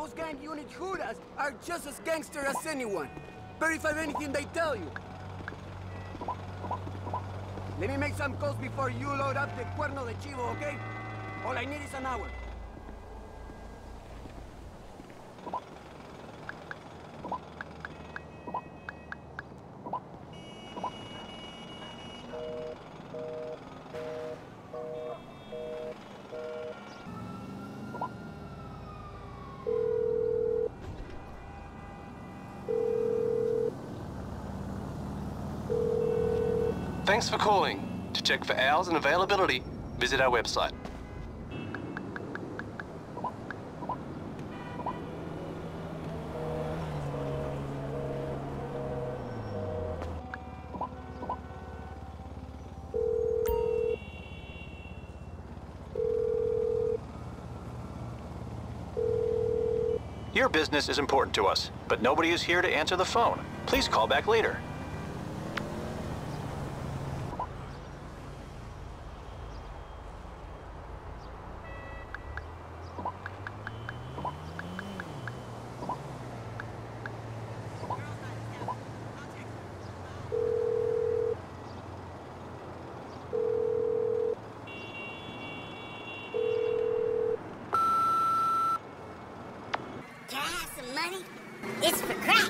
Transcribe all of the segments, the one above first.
Those gang unit Judas are just as gangster as anyone. Verify anything they tell you. Let me make some calls before you load up the Cuerno de Chivo, okay? All I need is an hour. Thanks for calling. To check for hours and availability, visit our website. Your business is important to us, but nobody is here to answer the phone. Please call back later. Can I have some money? It's for crack.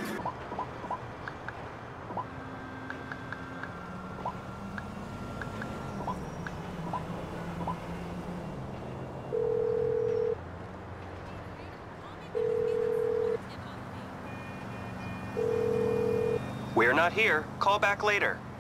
We're not here. Call back later.